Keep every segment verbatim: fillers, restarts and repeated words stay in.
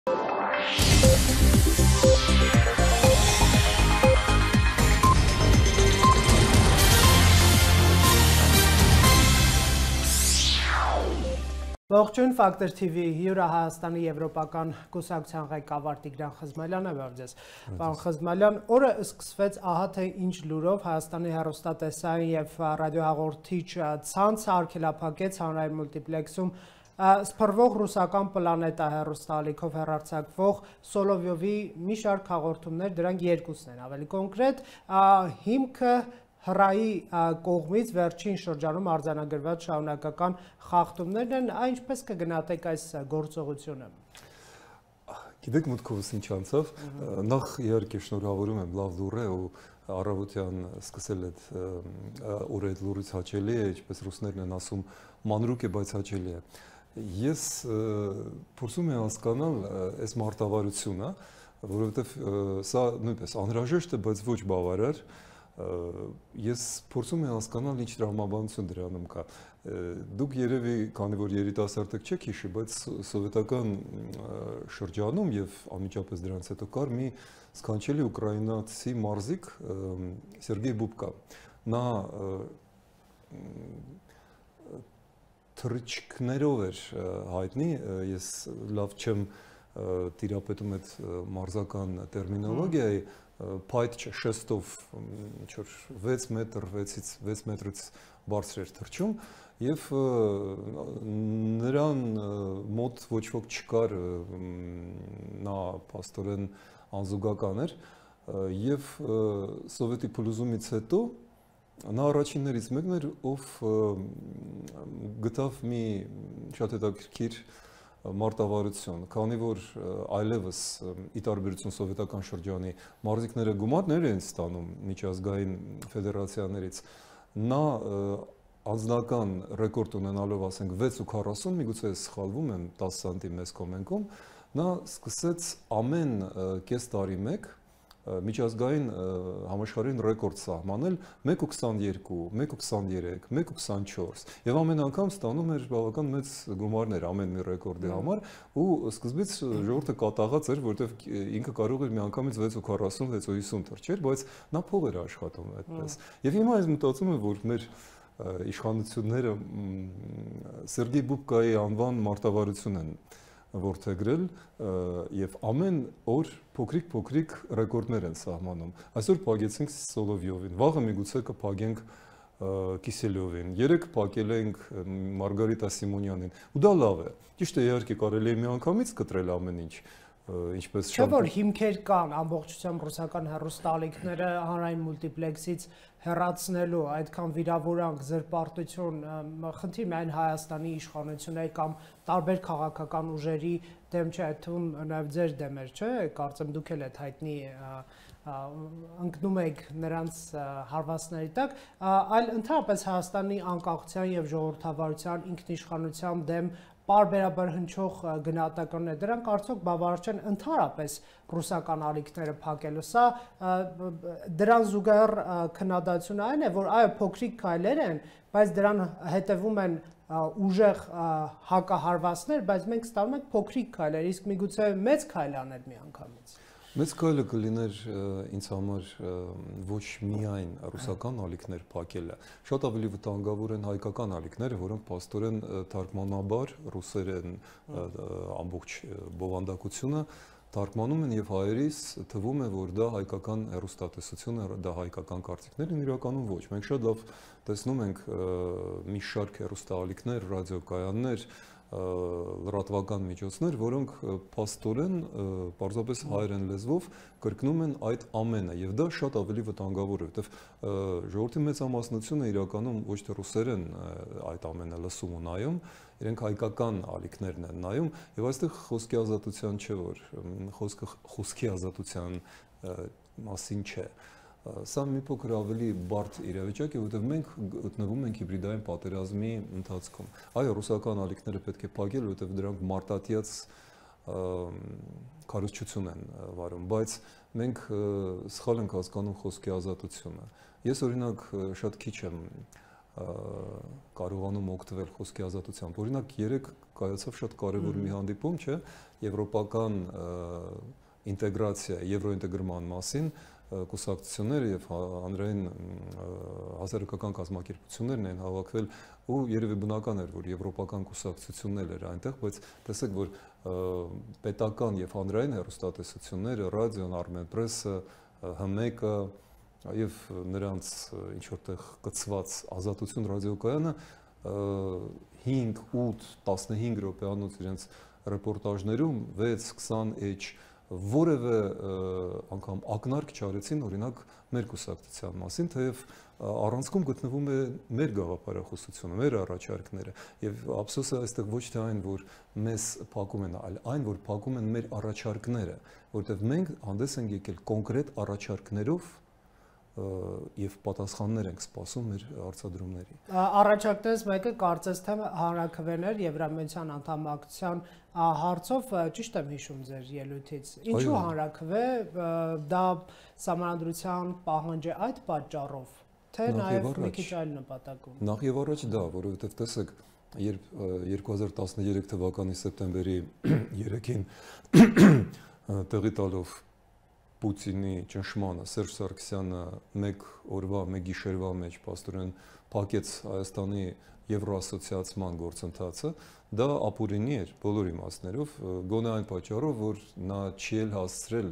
Ողջույն Ֆակտոր թիվի հյուրը Հայաստանի Եվրոպական կուսակցության ղեկավար Տիգրան Խզմալյանը ողջես։ Պարոն Խզմալյան, օրը սկսվեց ահա թե ինչ լուրով Հայաստանի հեռուստատեսային եւ ռադիոհաղորդիչ ցանցը արգելափակեց հանրային մուլտիպլեքսում սփռվող ռուսական պլանետա հեռուստաալիքով հեռարձակվող Սոլովյովի մի շարք հաղորդումներ, դրանք երկուսն են, ավելի կոնկրետ հիմքը հրայի կողմից վերջին շրջանում արձանագրված շարունակական խախտումներն են, ինչպես կգնահատեք այս գործողությունը։ Գիտեք մտքովս ինչ անցավ, նախ իհարկե շնորհավորում եմ, լավ լուր է ու առավոտյան սկսել այդ օրը այդ լուրից հաճելի է, ինչպես ռուսներն են ասում, մանրուկ է, բայց հաճելի է։ Ես փորձում եմ հասկանալ այս մարտավարությունը, որովհետև սա նույնպես անհրաժեշտ է, բայց ոչ բավարար։ Ես փորձում եմ հասկանալ ինչ տրամաբանություն դրանում կա։ Դուք երևի, քանի որ երիտասարդ եք չեք հիշի, բայց սովետական շրջանում եւ անմիջապես դրանից հետո կար մի սքանչելի ուկրաինացի մարզիկ Սերգեյ Բուբկա։ Նա թռիչքներով էր հայտնի, ես լավ չեմ տիրապետում այդ մարզական տերմինոլոգիայի, փայտ շեստով վեց մետր, վեց մետրից բարձր էր թռչում եւ նրան մոտ ոչ ոք չկար, նա փաստորեն անզուգական էր եւ սովետի փլուզումից հետո նա առաջիններից մեկն էր, ով գտավ մի շատ հետաքրքիր մարտավարություն, քանի որ այլևս ի տարբերություն սովետական շրջանի մարզիկները գումարներ են ստանում միջազգային ֆեդերացիաներից, նա անձնական ռեկորդ ունենալով ասենք վեց ու քառասուն, միգուցե սխալվում եմ տասը սանտիմ մեծ կոմենքում, նա սկսեց ամեն կես տարի մեկ միջազգային համաշխարհային ռեկորդ սահմանել մեկ ու քսաներկու, մեկ ու քսաներեք, մեկ ու քսանչորս եւ ամեն անգամ ստանում էր բավական մեծ գումարներ ամեն մի ռեկորդի համար ու սկզբից ժողովուրդը կատաղած էր, որովհետեւ ինքը կարող էր մի անգամից վեց ու քառասուն, վեց ու հիսուն թռչեր, բայց նա փող էր աշխատում այդպես։ Եվ հիմա ես մտածում եմ, որ մեր իշխանությունները Սերգեյ Բուբկայի անվան մարտավարություն են որդեգրել եւ ամեն օր փոքրիկ-փոքրիկ ռեկորդներ են սահմանում։ Այսօր փակեցինք Սոլովյովին, վաղը միգուցե կփակենք Կիսելյովին, երեք փակել ենք Մարգարիտա Սիմոնյանին։ Ու դա լավ է։ Ճիշտ է, իհարկե կարելի է մի անգամից կտրել ամեն ինչ, ինչպես Չէ՞ որ հիմքեր կան ամբողջությամբ ռուսական հեռուստաալիքները հանրային մուլտիպլեքսից հեռացնելու, այդքան վիրավորանք, զրպարտություն, խնդիր միայն Հայաստանի իշխանությունների կամ տարբեր քաղաքական ուժերի դեմ չէ, այդ թվում նաև ձեր դեմ էր, չէ՞, կարծեմ դուք էլ եք հայտնի ընկնում եք նրանց հարվածների տակ, այլ ընդհանրապես Հայաստանի անկախության եւ ժողովրդավարության ինքնիշխանության դեմ պարբերաբար հնչող գնահատականներ, դրանք արդյոք բավարար չեն ընդհանրապես ռուսական ալիքները փակելու։ Սա դրան զուգահեռ քննադատությունը այն է, որ այո, փոքրիկ քայլեր են, բայց դրան հետևում են ուժեղ հակահարվածներ, բայց մենք ստանում ենք փոքրիկ քայլեր, իսկ միգուցե մեծ քայլ անել միանգամից։ Մեծ քայլը կլիներ ինձ համար ոչ միայն ռուսական ալիքներ փակելը, շատ ավելի վտանգավոր են հայկական ալիքները, որոնք փաստորեն թարգմանաբար ռուսերեն ամբողջ բովանդակությունը թարգմանում են եւ հայերիս թվում է, որ դա հայկական հեռուստատեսություն է, դա հայկական կարծիքներ են, իրականում ոչ։ Մենք շատ լավ տեսնում ենք մի շարք հեռուստաալիքներ, ռադիոկայաններ, լրատվական միջոցներ, որոնք փաստորեն պարզապես հայերեն լեզվով կրկնում են այդ ամենը եւ դա շատ ավելի վտանգավոր է, որովհետեւ ժողովրդի մեծամասնությունը իրականում ոչ թե ռուսերեն այդ ամենը լսում ու նայում, իրենք հայկական ալիքներն են նայում եւ այստեղ խոսքի ազատության չէ, որ խոսքը խոսքի ազատության մասին չէ։ Սա մի փոքր ավելի բարդ իրավիճակ է, որովհետև մենք գտնվում ենք հիբրիդային պատերազմի ընթացքում։ Այո, ռուսական ալիքները պետք է փակել, որովհետև դրանք մարտատիաց քարոզչություն են վարում, բայց մենք սխալ ենք հասկանում խոսքի ազատությունը։ Ես օրինակ շատ քիչ եմ կարողանում օգտվել խոսքի ազատությամբ։ Օրինակ երեք կայացավ շատ կարևոր մի հանդիպում, չէ, եվրոպական ինտեգրացիա, եվրոինտեգրման մասին կուսակցությունները եւ հանրային հասարակական կազմակերպություններն են հավաքվել ու երևի բնական էր որ եվրոպական կուսակցություններ էր այնտեղ, բայց տեսեք որ պետական եւ հանրային հեռուստատեսությունները, ռադիոն, Armenpress-ը, H M E K-ը եւ նրանց ինչ որտեղ կցված ազատություն ռադիոկայանը հինգ, ութ, տասնհինգ րոպեանոց իրենց ռեպորտաժներում վեց, քսան էջ որևէ անգամ ակնարկ չարեցին օրինակ մեր կուսակցության մասին, թեև առանցքում գտնվում է մեր գաղափարախոսությունը, մեր առաջարկները եւ ափսոսը այստեղ ոչ թե այն որ մեզ փակում են, այլ այն որ փակում են մեր առաջարկները, որտեղ մենք հանդես ենք եկել կոնկրետ առաջարկներով եւ պատասխաններ ենք սպասում մեր հարցադրումների։ Առաջարկներից մեկը կարծես թե հանրաքվեներ Եվրամիության անդամակցության հարցով ճիշտ եմ հիշում ձեր ելույթից։ Ինչու հանրաքվե, դա սահմանադրության պահանջ է այդ պատճառով, թե նաեւ մի քիչ այլ նպատակով։ Նախ եւ առաջ դա, որովհետեւ տեսեք, երբ երկու հազար տասներեք թվականի սեպտեմբերի երեքին տեղի տալով Պուտինի ճնշմանը Սերժ Սարգսյանը մեկ օրվա, մեկ գիշերվա մեջ պաստորեն փակեց Հայաստանի եվրոասոցիացման գործընթացը, դա ապօրինի էր բոլոր իմաստներով, գոնե այն պատճառով, որ նա չի էլ հասցրել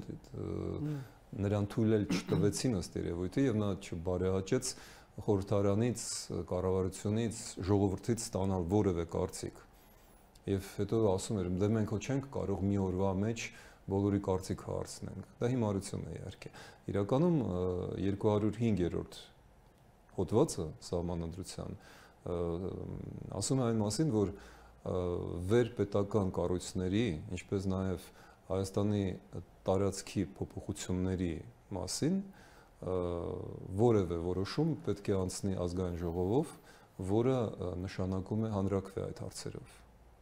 նրան թույլ էլ չտվեցին ըստ երևույթի եւ նա չբարեհաճեց խորհրդարանից, կառավարությունից, ժողովրդից ստանալ որևէ կարծիք։ Եվ հետո ասում էր, դե մենք հո չենք կարող մի օրվա մեջ բոլորի կարծիքը հարցնենք։ Դա հիմարություն է իհարկե։ Իրականում երկու հարյուր հինգերորդ հոդվածը սահմանադրության ասում է այն մասին, որ վերպետական կառույցների, ինչպես նաև Հայաստանի տարածքի փոփոխությունների մասին որևէ որոշում պետք է անցնի ազգային ժողովով, որը նշանակում է հանրաքվե այդ հարցերով։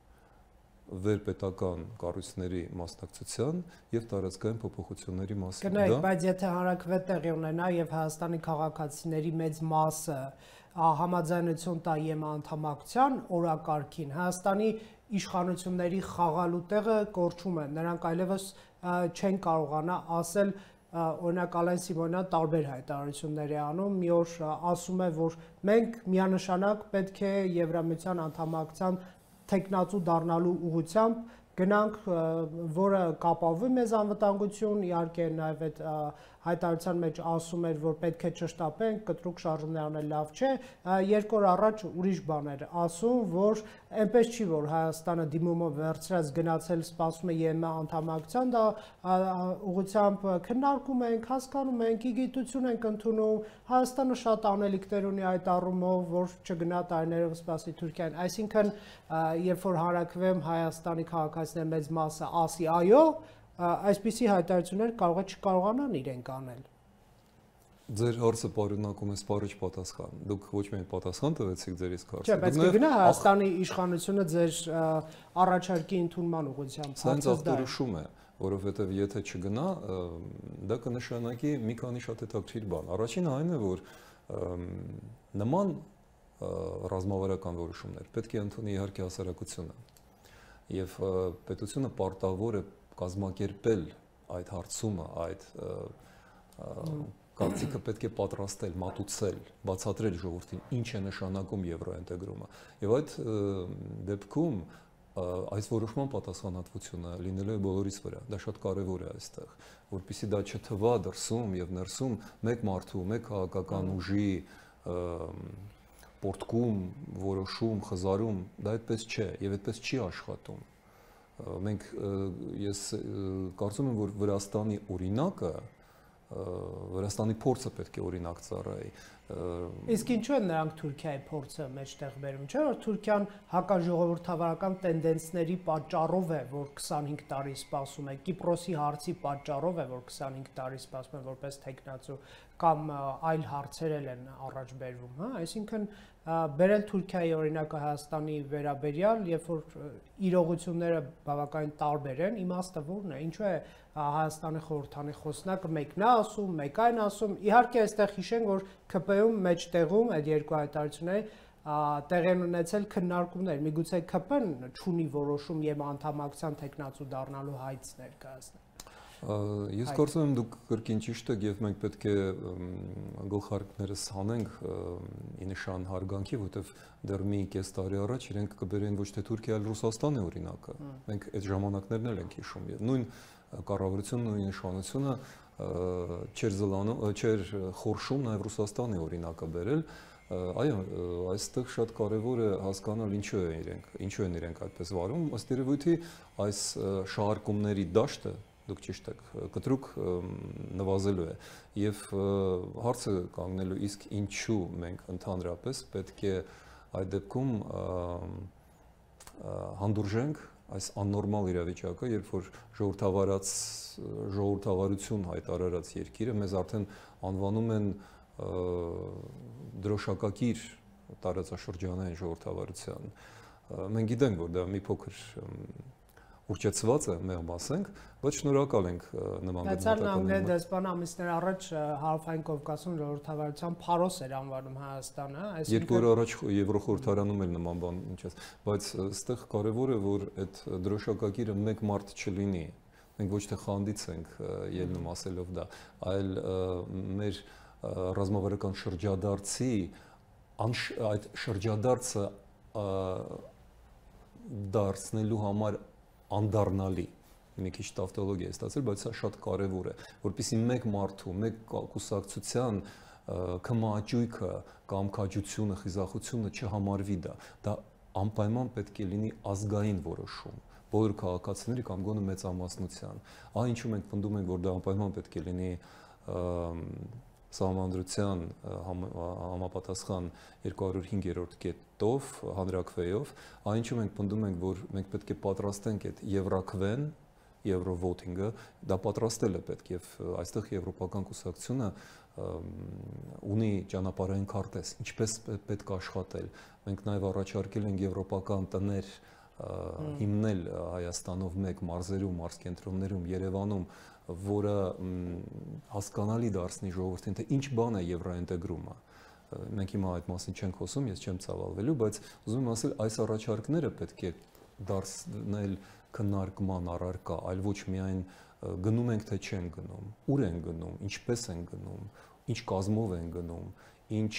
Վերպետական կառույցների մասնակցության եւ տարածքային փոփոխությունների մասին։ Գնայք, բայց եթե հանրաքվե տեղի ունենա եւ Հայաստանի քաղաքացիների մեծ մասը համաձայնություն տա ԵՄ անդամակցության օրակարգին, Հայաստանի իշխանությունների խաղալու տեղը կորչում է, նրանք այլևս չեն կարողանա ասել օրինակ Ալեն Սիմոնյան տարբեր հայտարարություններ է անում, մի օր ասում է, որ մենք միանշանակ պետք է Եվրամիության անդամակցության թեկնածու դառնալու ուղղությամբ գնանք, որը կապավի մեզ անվտանգություն, իհարկե նաև այդ հայտարարության մեջ ասում էր, որ պետք է չշտապենք, կտրուկ շարժումներ անել լավ չէ, երկու օր առաջ ուրիշ բան էր ասում, որ այնպես չի, որ Հայաստանը դիմումը վերցրած գնացել սպասում է ԵՄ անդամակցության, դա ուղղությամբ քննարկում ենք, հասկանում ենք, գիտություն ենք ընդունում, Հայաստանը շատ անելիքներ ունի այդ առումով, որ չգնա տարիներով սպասի Թուրքիան, այսինքն երբ որ հանրաքվեմ Հայաստանի քաղաքացիների մեծ մասը ասի այո, այսպիսի հայտարարություններ կարող է չկարողանան իրենք անել։ Ձեր հարցը պարունակում է սպառիչ պատասխան։ Դուք ոչ միայն պատասխան տվեցիք ձեր իսկ հարցը։ Չէ, բայց կգնա Հայաստանի իշխանությունը ձեր առաջարկի ընդունման ուղղությամբ։ Սա ինձ ախտորոշում է, որովհետև եթե չգնա, դա կնշանակի մի քանի շատ հետաքրքիր բան։ Առաջինը այն է, որ նման ռազմավարական որոշումներ պետք է ընդունի իհարկե հասարակությունը։ Եվ պետությունը պարտավոր է կազմակերպել այդ հարցումը, այդ կարծիքը պետք է պատրաստել, մատուցել, բացատրել ժողովրդին ինչ է նշանակում եվրոինտեգրումը։ Եվ այդ դեպքում այս որոշման պատասխանատվությունը լինելու է բոլորիս վրա։ Դա շատ կարևոր է այստեղ, որպեսզի դա չթվա դրսում եւ ներսում մեկ մարդու, մեկ քաղաքական ուժի պորտկում, որոշում, խզարում, դա այդպես չէ եւ այդպես չի աշխատում։ Մենք ես կարծում եմ, որ Վրաստանի օրինակը, Վրաստանի փորձը պետք է օրինակ ծառայի։ Իսկ ինչու են նրանք Թուրքիայի փորձը մեջտեղ բերում, չէ՞ որ Թուրքիան հակաժողովրդավարական տենդենսների պատճառով է, որ քսանհինգ տարի սպասում է, Կիպրոսի հարցի պատճառով է, որ քսանհինգ տարի սպասում է որպես տեխնացու կամ այլ հարցեր են առաջ բերվում, հա, այսինքն բերել Թուրքիայի օրինակը Հայաստանի վերաբերյալ, երբ որ իրողությունները բավականին տարբեր են, իմաստը որն է, ինչու է Հայաստանի խորհրդանի խոսնակը մեկն է ասում, մեկ այն ասում, իհարկե այստեղ հիշենք, որ K P Մոսկվայում մեջտեղում այդ երկու հայտարարությունների տեղի են ունեցել քննարկումներ, միգուցե K P N չունի որոշում եւ անդամակցության տեխնացու դառնալու հայց ներկայացնել։ Ես կարծում եմ դուք կրկին ճիշտ եք եւ մենք պետք է գլխարկներս հանենք ի նշան հարգանքի, որտեվ դեռ մի կես տարի առաջ իրենք կբերեն ոչ թե Թուրքիա, այլ Ռուսաստան է օրինակը։ Մենք այդ ժամանակներն էլ ենք հիշում։ Նույն կառավարությունն ու իշխանությունը չէր զլանում, չէր խորշում նաեւ Ռուսաստանի օրինակը բերել։ Այո, այստեղ շատ կարևոր է հասկանալ ինչու է իրենք, ինչու են իրենք այդպես վարում։ Ըստ երևույթի այս շահարկումների դաշտը դուք ճիշտ եք, կտրուկ նվազելու է եւ հարցը կանգնելու իսկ ինչու մենք ընդհանրապես պետք է այդ դեպքում հանդուրժենք այս աննորմալ իրավիճակը, երբ որ ժողովրդավարած ժողովրդավարություն հայտարարած երկիրը մեզ արդեն անվանում են դրոշակակիր տարածաշրջանային ժողովրդավարության։ Մենք գիտենք, որ դա մի փոքր ուղղեցված է, մեղմ ասենք, բայց շնորհակալ ենք նման գնահատականների։ Դեսպան ամիսներ առաջ Հարավային Կովկասում ժողովրդավարության փարոս էր անվանում Հայաստանը, այսինքն երկու օր առաջ Եվրոխորհրդարանում էլ նման բան ինչպես, բայց այստեղ կարևոր է, որ այդ դրոշակակիրը մեկ մարդ չլինի։ Մենք ոչ թե խանդից ենք ելնում ասելով դա, այլ մեր ռազմավարական շրջադարձի այդ շրջադարձը դարձնելու համար անդառնալի մի քիչ տավտոլոգիա է ստացել, բայց սա շատ կարևոր է, որպեսզի մեկ մարդու, մեկ կուսակցության կմաճույքը կամ քաջությունը, խիզախությունը չհամարվի դա, դա անպայման պետք է լինի ազգային որոշում բոլոր քաղաքացիների կամ գոնե մեծամասնության։ Այն ինչու մենք պնդում ենք, որ դա անպայման պետք է լինի Սահմանադրության համապատասխան երկու հարյուր հինգերորդ կետով, հանրաքվեով, այն ինչու մենք պնդում ենք, որ մենք պետք է պատրաստենք այդ Եվրաքվեն, Եվրովոթինգը, դա պատրաստել է պետք եւ այստեղ եվրոպական կուսակցությունը ունի ճանապարհային քարտեզ, ինչպես պետք է աշխատել։ Մենք նաեւ առաջարկել ենք եվրոպական տներ հիմնել Հայաստանով մեկ մարզերում, մարզկենտրոններում, Երևանում, որը հասկանալի դարձնի ժողովրդին, թե ինչ բան է եվրոինտեգրումը։ Մենք հիմա այդ մասին չենք խոսում, ես չեմ ցավալվելու, բայց ուզում եմ ասել, այս առաջարկները պետք է դարձնել քննարկման առարկա, այլ ոչ միայն գնում ենք թե չենք գնում, ուր են գնում, ինչպես են գնում, ինչ կազմով են գնում, ինչ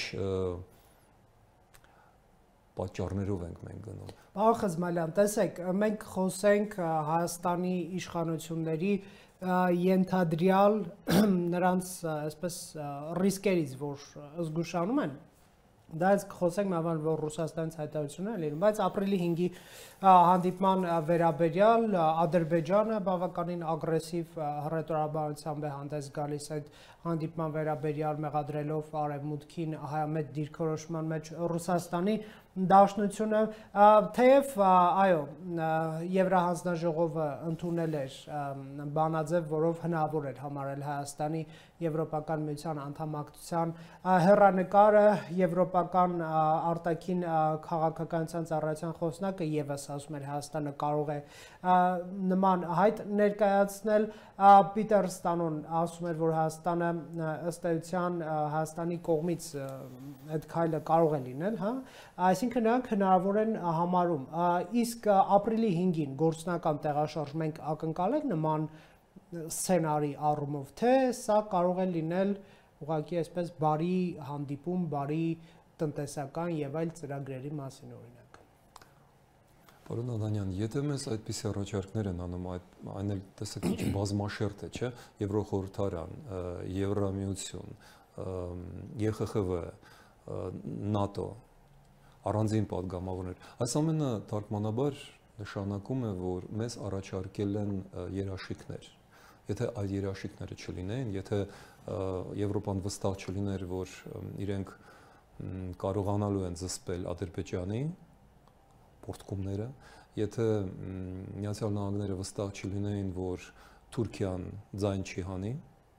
պատճառներով ենք մենք գնում։ Պարոն Խզմալյան, տեսեք, մենք խոսենք Հայաստանի իշխանությունների ենթադրյալ նրանց այսպես ռիսկերից, որ զգուշանում են, դա ես խոսենք նավան, որ Ռուսաստանից հայտարարություններ են լինում, բայց ապրիլի հինգի հանդիպման վերաբերյալ Ադրբեջանը բավականին ագրեսիվ հռետորաբանությամբ է հանդես գալիս այդ հանդիպման վերաբերյալ մեղադրելով արևմուտքին հայամետ դիրքորոշման մեջ Ռուսաստանի դաշնությունը, թեև այո, Եվրահանձնաժողովը ընդունել էր բանաձև, որով հնարավոր էր համարել Հայաստանի Եվրոպական միության անդամակցության հեռանկարը, Եվրոպական արտաքին քաղաքականության ծառայության խոսնակը եւս ասում էր Հայաստանը կարող է նման հայտ ներկայացնել, Պիտեր Ստանոն ասում էր, որ Հայաստանը ըստ էության Հայաստանի կողմից այդ քայլը կարող է լինել, հա, այսինքն նրանք հնարավոր են համարում, իսկ ապրիլի հինգին գործնական տեղաշարժ մենք ակնկալենք նման սցենարի առումով, թե սա կարող է լինել ուղղակի այսպես բարի հանդիպում, բարի տնտեսական եւ այլ ծրագրերի մասին օրինակ։ Պարոն Անանյան, եթե մեզ այդպիսի առաջարկներ են անում, այն էլ տեսեք ինչ բազմաշերտ է, չէ՞, Եվրոխորհրդարան, Եվրամիություն, Ե Խ Խ V, ՆԱՏՕ, առանձին падգամավորներ, այս ամենը թարգմանաբար նշանակում է, որ մեզ առաջարկել են երաշխիքներ։ Եթե այդ երաշխիքները չլինեն, եթե Եվրոպան վստահ չլիներ, որ իրենք կարողանալու են զսպել Ադրբեջանի պորտկումները, եթե Միացյալ Նահանգները վստահ չլինեին, որ Թուրքիան ձայն չի հանի,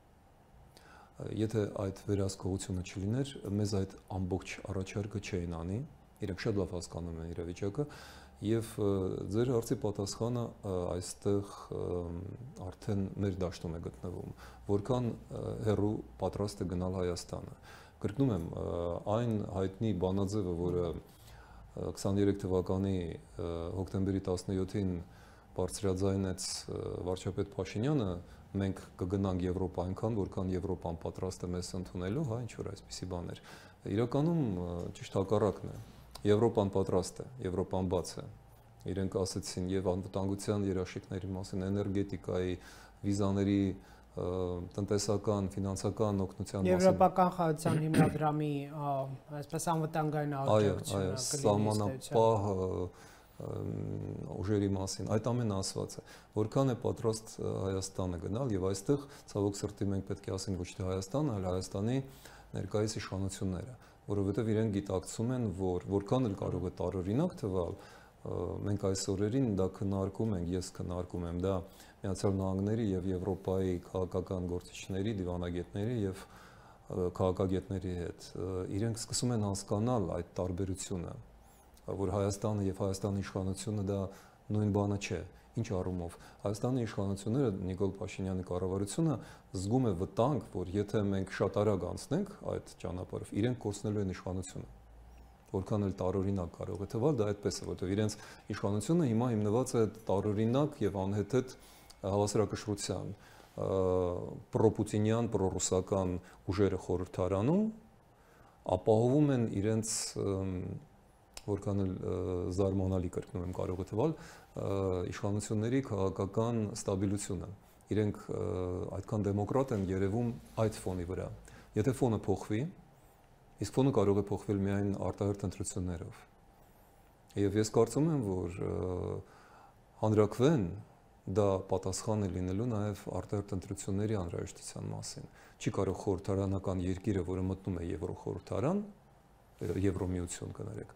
եթե այդ վերահսկողությունը չլիներ, մեզ այդ ամբողջ առաջարկը չէին անի, իրենք շատ լավ հասկանում են իրավիճակը, եւ ձեր հարցի պատասխանը այստեղ արդեն մեր դաշտում է գտնվում, որքան հեռու պատրաստ է գնալ Հայաստանը։ կրկնում եմ, այն հայտնի բանաձևը, որը քսաներեք թվականի հոկտեմբերի տասնյոթին բարձրաձայնեց վարչապետ Փաշինյանը, մենք կգնանք Եվրոպա այնքան, որքան Եվրոպան պատրաստ է մեզ ընդունելու, հա, ինչ որ այսպիսի բաներ։ Իրականում ճիշտ հակառակն է։ Եվրոպան պատրաստ է, Եվրոպան բաց է։ Իրենք ասեցին եւ անվտանգության երաշխիքների մասին, էներգետիկայի, վիզաների, տնտեսական, ֆինանսական օգնության մասին։ Եվրոպական խաղաղության հիմնադրամի այսպես անվտանգային աջակցությունը, այո, սահմանապահ ուժերի մասին, այդ ամենը ասված է, որքան է պատրաստ Հայաստանը գնալ եւ այստեղ ցավոք սրտի մենք պետք է ասենք ոչ թե Հայաստանը, այլ Հայաստանի ներկայիս իշխանությունները, որովհետեւ իրենք գիտակցում են, որ որքան էլ կարող է տարօրինակ թվալ, մենք այս օրերին դա քննարկում ենք, ես քննարկում եմ դա Միացյալ Նահանգների եւ Եվրոպայի քաղաքական գործիչների, դիվանագետների եւ քաղաքագետների հետ։ Իրենք սկսում են հասկանալ այդ տարբերությունը, որ Հայաստանը եւ Հայաստանի իշխանությունը դա նույն բանը չէ։ Ինչ առումով Հայաստանի իշխանությունները, Նիկոլ Փաշինյանի կառավարությունը զգում է վտանգ, որ եթե մենք շատ արագ անցնենք այդ ճանապարհով, իրենք կորցնելու են իշխանությունը։ Որքան էլ տարօրինակ կարող է թվալ, դա այդպես է, որովհետեւ իրենց իշխանությունը հիմա հիմնված է տարօրինակ եւ անհեթեթ հավասարակշռության, պրոպուտինյան, պրոռուսական ուժերը խորհրդարանում ապահովում են իրենց որքան էլ զարմանալի կրկնում եմ կարող է թվալ իշխանությունների քաղաքական ստաբիլությունը։ Իրենք այդքան դեմոկրատ են երևում այդ ֆոնի վրա։ Եթե ֆոնը փոխվի, իսկ ֆոնը կարող է փոխվել միայն արտահերթ ընտրություններով։ Եվ ես կարծում եմ, որ հանրաքվեն դա պատասխան է լինելու նաև արտահերթ ընտրությունների անհրաժեշտության մասին։ Չի կարող խորհրդարանական երկիրը, որը մտնում է Եվրոխորհրդարան, Եվրոմիություն կներեք,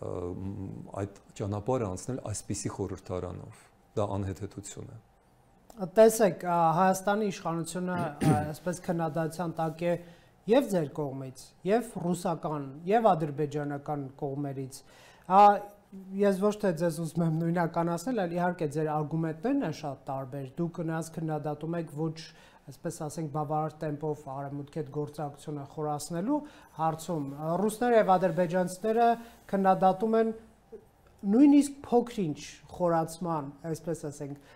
այդ ճանապարհը անցնել այսպիսի խորհրդարանով։ Դա անհեթեթություն է։ Տեսեք, Հայաստանի իշխանությունը այսպես քննադատության տակ է եւ ձեր կողմից, եւ ռուսական, եւ ադրբեջանական կողմերից։ Ես ոչ թե ձեզ ուզում եմ նույնականացնել, այլ իհարկե ձեր արգումենտներն են շատ տարբեր։ Դուք նրանց քննադատում եք ոչ, այսպես ասենք, բավարար տեմպով արևմուտքի հետ գործակցությունը խորացնելու հարցում։ Ռուսները եւ ադրբեջանցիները քննադատում են նույնիսկ փոքրինչ խորացման, այսպես ասենք,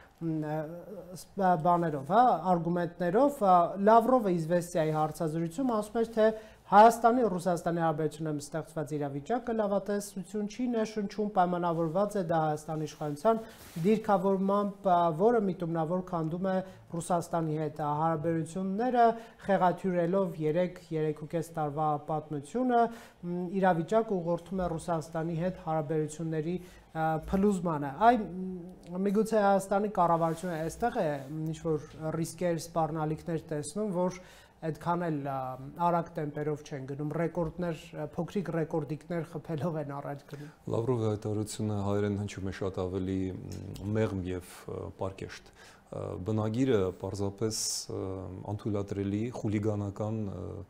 բաներով, հա, արգումենտներով։ Լավրովը իզվեստիայի հարցազրույցում ասում էր, թե Հայաստանի ու Ռուսաստանի հարաբերություններում ստեղծված իրավիճակը լավատեսություն չի ներշնչում, պայմանավորված է դա Հայաստանի իշխանության դիրքավորմամբ, որը միտումնավոր քանդում է Ռուսաստանի հետ հարաբերությունները, խեղաթյուրելով երեք երեքուկես տարվա պատմությունը, իրավիճակը ուղղորդում է Ռուսաստանի հետ հարաբերությունների փլուզմանը։ Այ միգուցե Հայաստանի կառավարությունը այստեղ է ինչ-որ ռիսկեր, սպառնալիքներ տեսնում, որ այդքան էլ արագ տեմպերով չեն գնում, ռեկորդներ, փոքրիկ ռեկորդիկներ խփելով են առաջ գնում։ Լավրովի հայտարարությունը հայերեն հնչում է շատ ավելի մեղմ եւ պարկեշտ։ Բնագիրը պարզապես անթույլատրելի խուլիգանական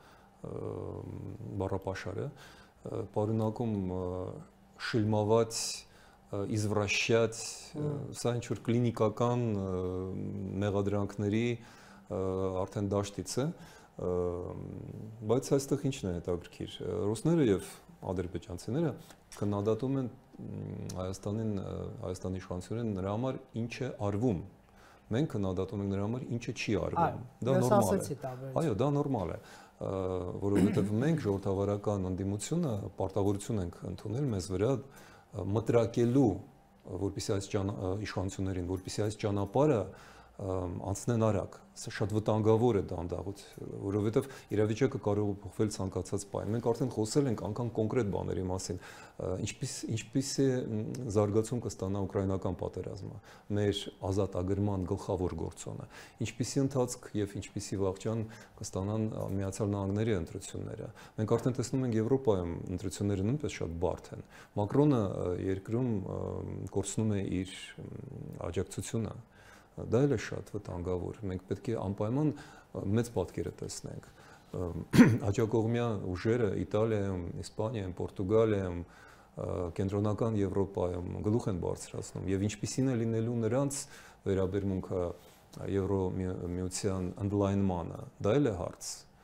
բառապաշար է, պարունակում շիլմավաց, извращать, սա ինչ-որ կլինիկական մեղադրանքների արդեն դաշտից է, բայց այստեղ ինչն է հետաքրքիր։ Ռուսները եւ ադրբեջանցիները քննադատում են Հայաստանին, Հայաստանի իշխանություններին նրա համար ինչ է արվում։ Մենք քննադատում ենք նրա համար ինչը չի արվում։ Դա նորմալ է։ Այո, դա նորմալ է, որովհետեւ մենք ժողովրդավարական ընդդիմությունը պարտավորություն ենք ընդունել մեզ վրա մտրակելու, որպեսզի այս իշխանություններին, որպեսզի այս ճանապարհը անցնեն արագ, սա շատ վտանգավոր է դանդաղ, որովհետև իրավիճակը կարող է փոխվել ցանկացած պահի։ Մենք արդեն խոսել ենք անգամ կոնկրետ բաների մասին, ինչպես ինչպես է զարգացում կստանա ուկրաինական պատերազմը, մեր ազատ ագրման գլխավոր գործոնը, ինչպիսի ընթացք եւ ինչպիսի վաղճան կստանան Միացյալ Նահանգների ընտրությունները։ Մենք արդեն տեսնում ենք Եվրոպայում ընտրությունները նույնպես շատ բարդ են։ Մակրոնը երկրում կորցնում է իր աջակցությունը։ Դա էլ է շատ վտանգավոր։ Մենք պետք է անպայման մեծ պատկերը տեսնենք։ Աջակողմյան ուժերը Իտալիայում, Իսպանիայում, Պորտուգալիայում, Կենտրոնական Եվրոպայում գլուխ են բարձրացնում եւ ինչպիսին է լինելու նրանց վերաբերմունքը Եվրոմիության ընդլայնմանը։ Դա էլ է հարց։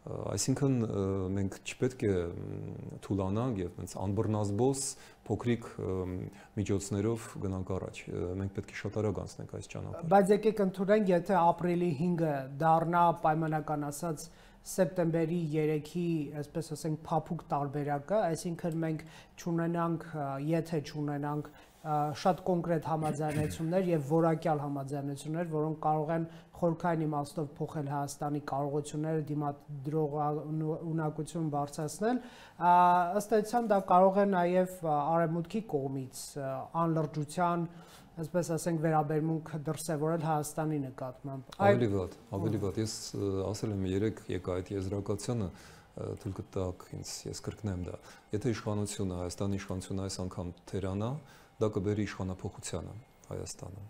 Այսինքն մենք չպետք է թուլանանք եւ այնց անբռնազբոս փոքրիկ միջոցներով գնանք առաջ։ Մենք պետք է շատ արագ անցնենք այս ճանապարհը։ Բայց եկեք ընդունենք, եթե ապրիլի հինգը դառնա պայմանական ասած սեպտեմբերի երեքի, այսպես ասենք, փափուկ տարբերակը, այսինքն մենք չունենանք, եթե չունենանք շատ կոնկրետ համաձայնություններ եւ որակյալ համաձայնություններ, որոնք կարող են խորքային իմաստով փոխել Հայաստանի կարողությունները, դիմադրողունակություն բարձրացնել, ըստ էության դա կարող է նաեւ արևմուտքի կողմից անլրջության, այսպես ասենք, վերաբերմունք դրսևորել Հայաստանի նկատմամբ։ Ավելի վատ, ավելի վատ։ Ես ասել եմ երեք եկա այդ եզրակացությունը, թույլ կտաք ինձ, ես կրկնեմ դա։ Եթե իշխանությունը, Հայաստանի իշխանությունը այս անգամ թերանա, դա կբերի իշխանափոխությանը Հայաստանում։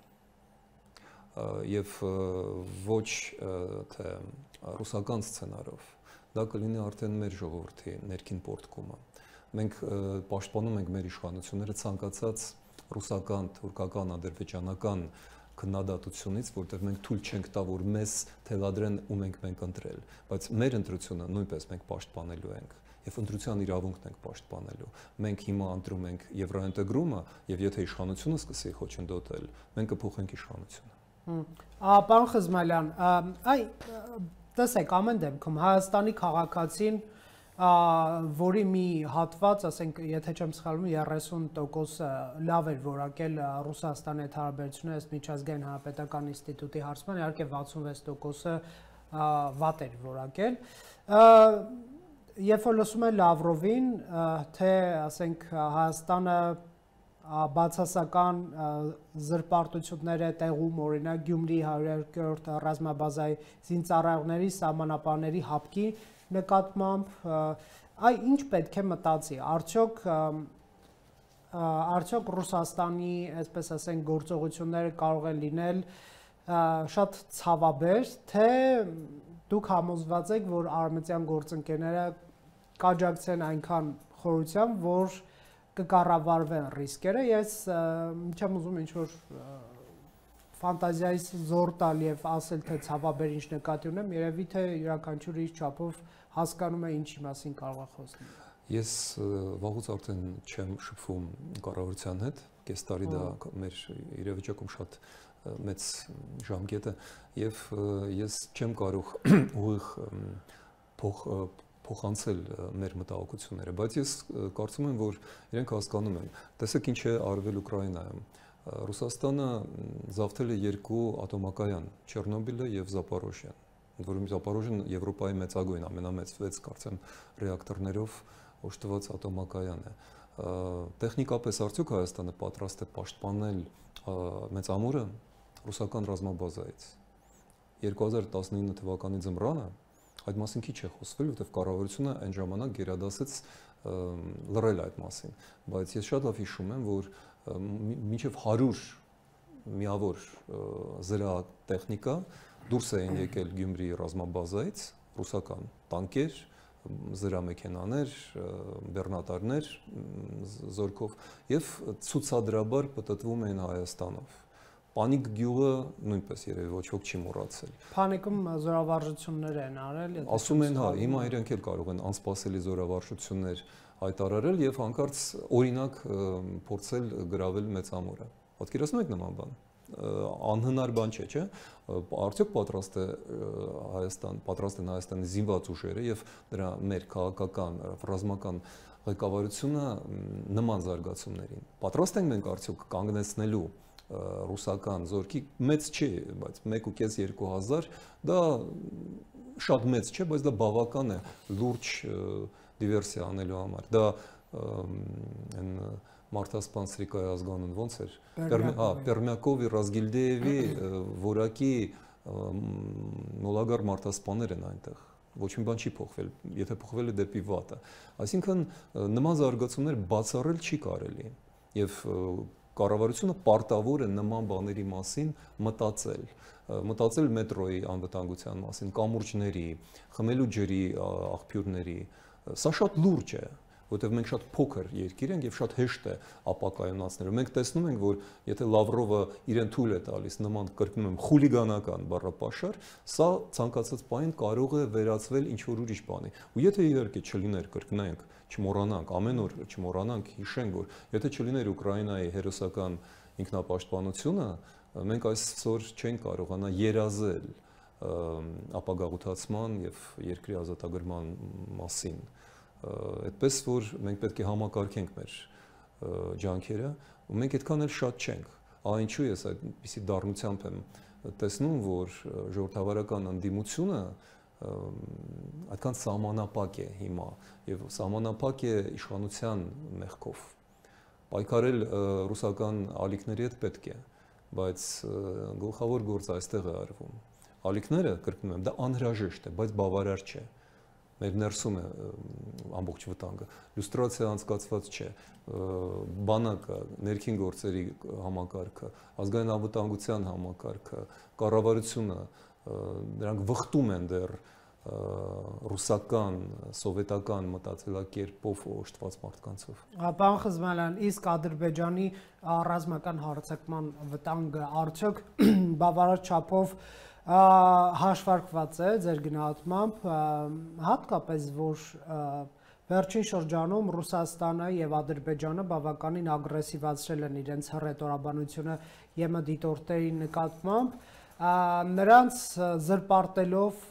Եվ ոչ թե ռուսական սցենարով, դա կլինի արդեն մեր ժողովրդի ներքին պորտկումը։ Մենք պաշտպանում ենք մեր իշխանությունները ցանկացած ռուսական, թուրքական, ադրբեջանական քննադատությունից, որտեղ մենք թույլ չենք տա, որ մեզ թելադրեն ու մենք մենք ընտրել, բայց մեր ընտրությունը նույնպես մենք պաշտպանելու ենք եւ ընտրության իրավունքն ենք պաշտպանելու։ Մենք հիմա ընտրում ենք եվրոինտեգրումը եւ եթե իշխանությունը սկսի խոչընդոտել, մենք կփոխենք իշխանությունը։ Պարոն Խզմալյան, այ տեսեք, ամեն դեպքում Հայաստանի քաղաքացին, որի մի հատված, ասենք, եթե չեմ սխալվում, երեսուն տոկոսը լավ էր որակել Ռուսաստանի հետ հարաբերությունները ըստ միջազգային հանրապետական ինստիտուտի հարցման, իհարկե վաթսունվեց տոկոսը վատ էր որակել։ Երբ որ լսում են Լավրովին, թե, ասենք, Հայաստանը բացասական զրպարտություններ է տեղում, օրինակ Գյումրի հարյուրերորդ ռազմաբազայի զինծառայողների սահմանապահների հապկի նկատմամբ, այ ինչ պետք է մտածի, արդյոք արդյոք Ռուսաստանի, այսպես ասենք, գործողությունները կարող են լինել շատ ցավաբեր, թե դուք համոզված եք, որ արևմտյան գործընկերները կաջակցեն այնքան խորությամբ, որ կկառավարվեն ռիսկերը։ Ես չեմ ուզում ինչ-որ ֆանտազիայից զոր տալ եւ ասել, թե ցավաբեր ինչ նկատի ունեմ, երևի թե յուրաքանչյուրը իր չափով հասկանում է ինչի մասին կարող է խոսել։ Ես վաղուց արդեն չեմ շփվում կառավարության հետ, կես տարի դա մեր իրավիճակում շատ մեծ ժամկետ է եւ ես չեմ կարող ուղիղ փոխ փոխանցել մեր մտահոգությունները, բայց ես կարծում եմ, որ իրենք հասկանում են։ Տեսեք ինչ է արվել Ուկրաինայում։ Ռուսաստանը զավթել է երկու ատոմակայան՝ Չեռնոբիլը եւ Զապորոժիան, որում Զապորոժիան Եվրոպայի մեծագույն, ամենամեծ վեց կարծեմ ռեակտորներով օժտված ատոմակայան է։ Տեխնիկապես արդյոք Հայաստանը պատրաստ է պաշտպանել մեծամուրը ռուսական ռազմաբազայից։ երկու հազար տասնինը թվականի ձմռանը այդ մասին քիչ է խոսվել, որտեղ կառավարությունը այն ժամանակ գերադասեց լռել այդ մասին, բայց ես շատ լավ հիշում եմ, որ մինչև հարյուր միավոր զրահատեխնիկա դուրս էին եկել Գյումրի ռազմաբազայից, ռուսական տանկեր, զրահմեքենաներ, բեռնատարներ զորքով եւ ցուցադրաբար պտտվում էին Հայաստանով։ Պանիկ գյուղը նույնպես երևի ոչ ոք չի մոռացել։ Փանիկում զորավարժություններ են արել, ասում են, հա, հիմա իրենք էլ կարող են անսպասելի զորավարժություններ հայտարարել եւ հանկարծ օրինակ փորձել գրավել մեծամուրը։ Պատկերացնում եք նման բան։ Անհնար բան չէ, չէ՞։ Արդյոք պատրաստ է Հայաստան, պատրաստ են Հայաստանի զինված ուժերը եւ դրա մեր քաղաքական, ռազմական ղեկավարությունը նման զարգացումներին։ Պատրաստ ենք մենք արդյոք կանգնեցնելու ռուսական զորքի մեծ չի, բայց մեկ ու կես երկու հազար դա շատ մեծ չէ, բայց դա բավական է լուրջ դիվերսիա անելու համար։ Դա այն Մարտասպան Սրիկայի ազգանուն ոնց էր, հա, Պերմյակովի, Ռազգիլդեևի որակի մոլագար մարտասպաներ են այնտեղ։ Ոչ մի բան չի փոխվել, եթե փոխվել է դեպի վատը։ Այսինքն նման զարգացումներ բացառել չի կարելի եւ կառավարությունը պարտավոր է նման բաների մասին մտածել, մտածել մետրոյի անվտանգության մասին, կամուրջների, խմելու ջրի աղբյուրների, սա շատ լուրջ է, որովհետև մենք շատ փոքր երկիր ենք եւ շատ հեշտ է ապակայունացնել։ Մենք տեսնում ենք, որ եթե Լավրովը իրեն թույլ է տալիս նման կրկնում եմ խուլիգանական բառապաշար, սա ցանկացած բան կարող է վերածվել ինչ որ ուրիշ բանի։ Ու եթե իհարկե չլիներ, կրկնենք, չմոռանանք, ամեն օր չմոռանանք, հիշենք, որ եթե չլիներ Ուկրաինայի հերոսական ինքնապաշտպանությունը, մենք այսօր չենք կարողանա երազել ապագաղութացման եւ երկրի ազատագրման մասին։ Այդպես որ մենք պետք է համակարգենք մեր ջանքերը, ու մենք այդքան էլ շատ չենք։ Ահա ինչու ես այդպիսի դառնությամբ եմ տեսնում, որ ժողովրդավարական ընդդիմությունը այդքան սահմանապակ է հիմա եւ սահմանապակ է իշխանության մեղքով։ Պայքարել ռուսական ալիքների հետ պետք է, բայց գլխավոր գործը այստեղ է արվում։ Ալիքները, կրկնում եմ, դա անհրաժեշտ է, բայց բավարար չէ։ Մեր ներսում է ամբողջ վտանգը։ Լյուստրացիա անցկացված չէ, բանակը, ներքին գործերի համակարգը, ազգային անվտանգության համակարգը, կառավարությունը, նրանք վխտում են դեռ ռուսական, սովետական մտածելակերպով օժտված մարդկանցով։ Պարոն Խզմալյան, իսկ Ադրբեջանի ռազմական հարձակման վտանգը արդյոք բավարար չափով հաշվարկված է ձեր գնահատմամբ, հատկապես որ վերջին շրջանում Ռուսաստանը եւ Ադրբեջանը բավականին ագրեսիվացրել են իրենց հռետորաբանությունը ԵՄ դիտորդերի նկատմամբ, նրանց զրպարտելով,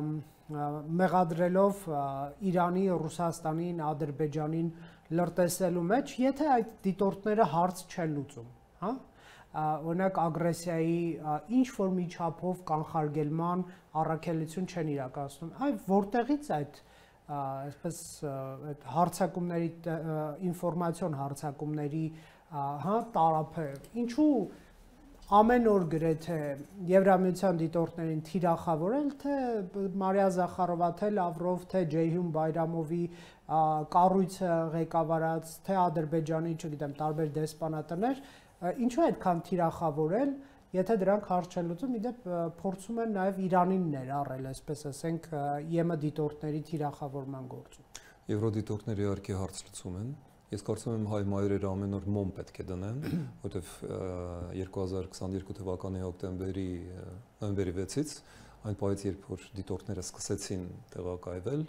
մեղադրելով Իրանի, Ռուսաստանին, Ադրբեջանին լրտեսելու մեջ, եթե այդ դիտորդները հարց չեն լուծում, հա? Օրինակ ագրեսիայի ինչ որ միջափով կանխարգելման առաքելություն չեն իրականացնում։ Այ որտեղից այդ այսպես այդ հարձակումների ինֆորմացիոն հարձակումների հա տարափը, ինչու ամեն օր գրեթե Եվրամիության դիտորդներին թիրախավորել, թե Մարիա Զախարովա, թե Լավրով, թե Ջեյհուն Բայրամովի կառույցը ղեկավարած, թե Ադրբեջանի, չգիտեմ, տարբեր դեսպանատներ, ինչու այդքան թիրախավորել, եթե դրանք հարց չեն լուծում, իդեպ փորձում են նաև Իրանին ներառել, այսպես ասենք, ԵՄ դիտորդների թիրախավորման գործում։ Եվրոդիտորդները իհարկե հարց լուծում են։ Ես կարծում եմ հայ մայրերը ամեն օր մոմ պետք է դնեն, որովհետև երկու հազար քսաներկու թվականի հոկտեմբերի նոյեմբերի վեցից, այն պահից, երբ որ դիտորդները սկսեցին տեղակայվել,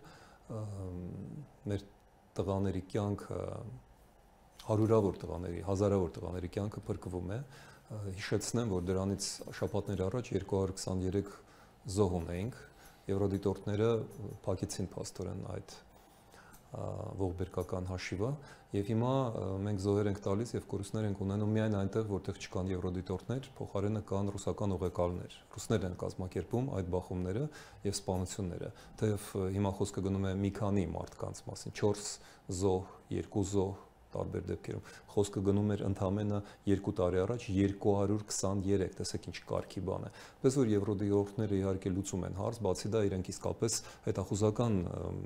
մեր տղաների կյանքը, հարյուրավոր տղաների, հազարավոր տղաների կյանքը փրկվում է։ Հիշեցնեմ, որ դրանից շաբաթներ առաջ երկու հարյուր քսաներեք զոհ ունեինք, եվրոդիտորդները փակեցին փաստորեն այդ ողբերգական հաշիվը, եւ հիմա մենք զոհեր ենք տալիս եւ կորուստներ ենք ունենում միայն այնտեղ, որտեղ չկան եվրոդիտորդներ, փոխարենը կան ռուսական ուղեկալներ։ Ռուսներն են կազմակերպում այդ բախումները եւ սպանությունները։ Թեև հիմա խոսքը գնում է մի քանի մարդկանց մասին, չորս զոհ, երկու զոհ տարբեր դեպքերում խոսքը գնում էր ընդամենը երկու տարի առաջ երկու հարյուր քսաներեք, տեսեք ինչ կարգի բան է։ Պես որ եվրոդիտորդները իհարկե լուծում են հարց, բացի դա իրենք իսկապես հետախուզական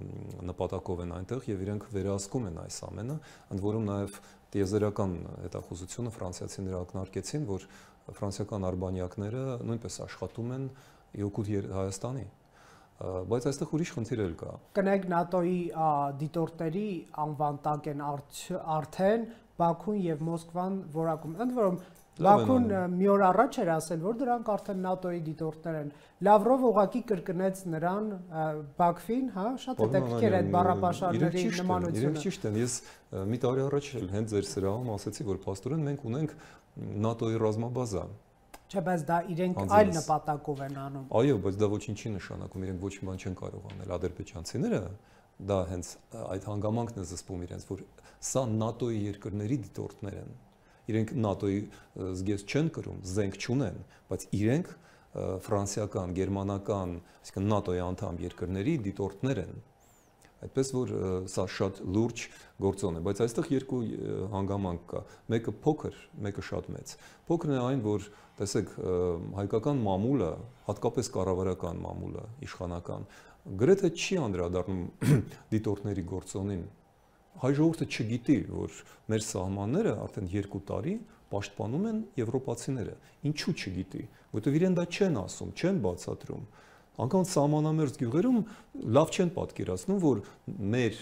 նպատակով են այնտեղ եւ իրենք վերահսկում են այս ամենը, ընդ որում նաեւ տիեզերական հետախուզությունը ֆրանսիացիները ակնարկեցին, որ ֆրանսիական արբանյակները նույնպես աշխատում են Իոկուտ Հայաստանի։ Բայց այստեղ ուրիշ խնդիր էլ կա։ Կնեք ՆԱՏՕ-ի դիտորդների անվան տակ են արդեն Բաքուն եւ Մոսկվան որակում։ Ընդ որում Բաքուն մի օր առաջ էր ասել, որ դրանք արդեն ՆԱՏՕ-ի դիտորդներ են։ Լավրով ուղղակի կրկնեց նրան Բաքվին, հա, շատ հետաքրքիր այդ բառապաշարների նմանությունը։ Իրենք ճիշտ են։ Ես մի տարի առաջ էլ հենց ձեր սրահում ասացի, որ փաստորեն մենք ունենք ՆԱՏՕ-ի ռազմաբազա։ Չէ, բայց դա իրենք այլ նպատակով են անում։ Այո, բայց դա ոչինչ չի նշանակում, իրենք ոչ մի բան չեն կարող անել։ Ադրբեջանցիները դա հենց այդ հանգամանքն է զսպում իրենց, որ սա ՆԱՏՕ-ի երկրների դիտորդներ են։ Իրենք ՆԱՏՕ-ի զգեստ չեն կրում, զենք չունեն, բայց իրենք ֆրանսիական, գերմանական, այսինքն ՆԱՏՕ-ի անդամ երկրների դիտորդներ են։ Այդպես որ սա շատ լուրջ գործոն է, բայց այստեղ երկու հանգամանք կա։ Մեկը փոքր, մեկը շատ մեծ։ Փոքրն է այն, որ տեսեք, հայկական մամուլը, հատկապես կառավարական մամուլը, իշխանական, գրեթե չի անդրադառնում դիտորդների գործոնին։ Հայ ժողովուրդը չգիտի, որ մեր սահմանները արդեն երկու տարի պաշտպանում են եվրոպացիները։ Ինչու չգիտի, որովհետև իրեն դա չեն ասում, չեն բացատրում։ Անկամ սահմանամերձ գյուղերում լավ չեն պատկերացնում, որ մեր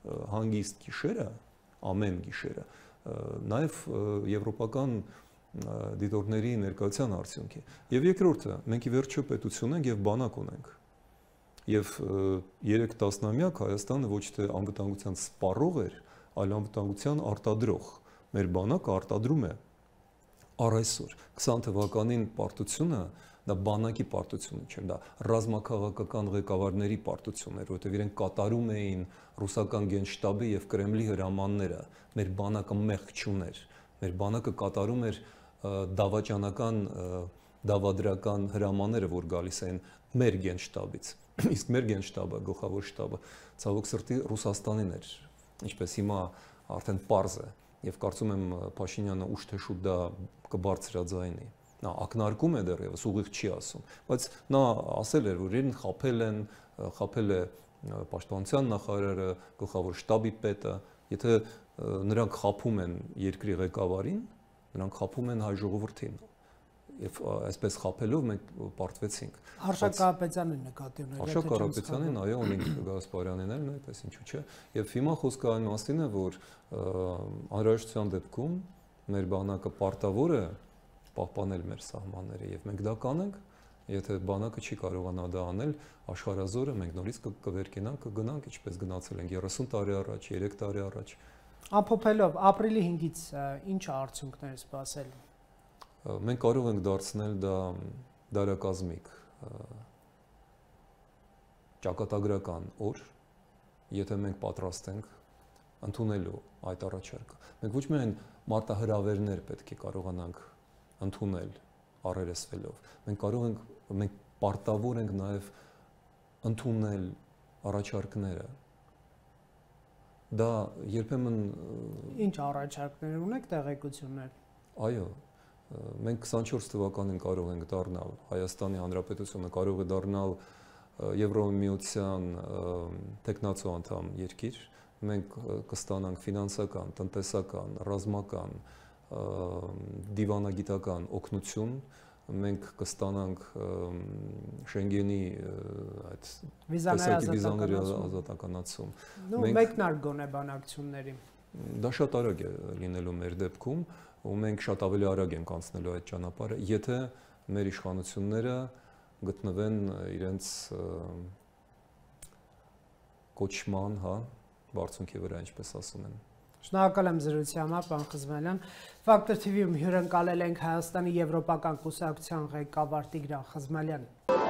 հանգիստ գիշերը, ամեն գիշերը, նաև եվրոպական դիտորդների ներկայության արդյունք է։ Եվ երկրորդը, մենք ի վերջո պետություն ենք եւ բանակ ունենք։ Եվ երեք տասնամյակ Հայաստանը ոչ թե անվտանգության սպառող էր, այլ անվտանգության արտադրող։ Մեր բանակը արտադրում է առ այսօր քսան թվականին պարտությունը դա բանակի պարտությունը չէ, դա ռազմաքաղաքական ղեկավարների պարտությունն էր, որովհետև իրենք կատարում էին ռուսական գենշտաբի եւ Կրեմլի հրամանները, մեր բանակը մեղք չուներ, մեր բանակը կատարում էր դավաճանական, դավադրական հրամանները, որ գալիս էին մեր գենշտաբից, իսկ մեր գենշտաբը, գլխավոր շտաբը ցավոք սրտի Ռուսաստանին էր, ինչպես հիմա արդեն պարզ է, եւ կարծում եմ Փաշինյանը ուշ թե շուտ դա կբարձրաձայնի։ Նա ակնարկում է դեռևս, ուղիղ չի ասում, բայց նա ասել էր, որ իրեն խաբել են, խաբել է պաշտպանության նախարարը, գլխավոր շտաբի պետը, եթե նրանք խաբում են երկրի ղեկավարին, նրանք խաբում են հայ ժողովրդին։ Եվ այսպես խաբելով մենք պարտվեցինք։ Արշակ Կարապետյանին նկատի ունեք։ Արշակ Կարապետյանին, այո, ունենք Գասպարյանին էլ, նույնպես ինչու՞ չէ։ Եվ հիմա խոսքը այն մասին է, որ անհրաժեշտության դեպքում մեր բանակը պարտավոր է պահպանել մեր սահմանները եւ մենք դա կանենք, եթե բանակը չի կարողանա դա անել, աշխարհազորը մենք նորից կվերկենանք, կգնանք, ինչպես գնացել ենք երեսուն տարի առաջ, երեք տարի առաջ։ Ամփոփելով, ապրիլի հինգից ինչ արդյունքներ սպասել։ Մենք կարող ենք դարձնել դա դարակազմիկ ճակատագրական օր, եթե մենք պատրաստ ենք ընդունելու այդ առաջարկը։ Մենք ոչ միայն մարտահրավերներ պետք է կարողանանք ընդունել առերեսվելով։ Մենք կարող ենք, մենք պարտավոր ենք նաև ընդունել առաջարկները։ Դա երբեմն ինչ առաջարկներ ունեք, տեղեկություններ։ Այո, մենք քսանչորս թվականին կարող ենք դառնալ, Հայաստանի Հանրապետությունը կարող է դառնալ Եվրոմիության տեխնացու անդամ երկիր, մենք կստանանք ֆինանսական, տնտեսական, ռազմական, դիվանագիտական օգնություն, մենք կստանանք Շենգենի այդ վիզաների ազատականացում։ Նու մեկնարկ գոնե բանակցությունների։ Դա շատ արագ է լինելու մեր դեպքում, ու մենք շատ ավելի արագ ենք անցնելու այդ ճանապարհը, եթե մեր իշխանությունները գտնվեն իրենց կոչման, հա, բարձունքի վրա, ինչպես ասում են։ Շնորհակալ եմ զրույցի համար, պարոն Խզմելյան։ Ֆակտոր թի վի-ում հյուրընկալել ենք Հայաստանի Եվրոպական կուսակցության ղեկավար Տիգրան Խզմելյանին։